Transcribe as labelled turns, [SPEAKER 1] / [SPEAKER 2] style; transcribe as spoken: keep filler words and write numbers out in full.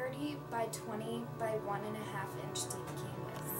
[SPEAKER 1] thirty by twenty by one and a half inch deep canvas.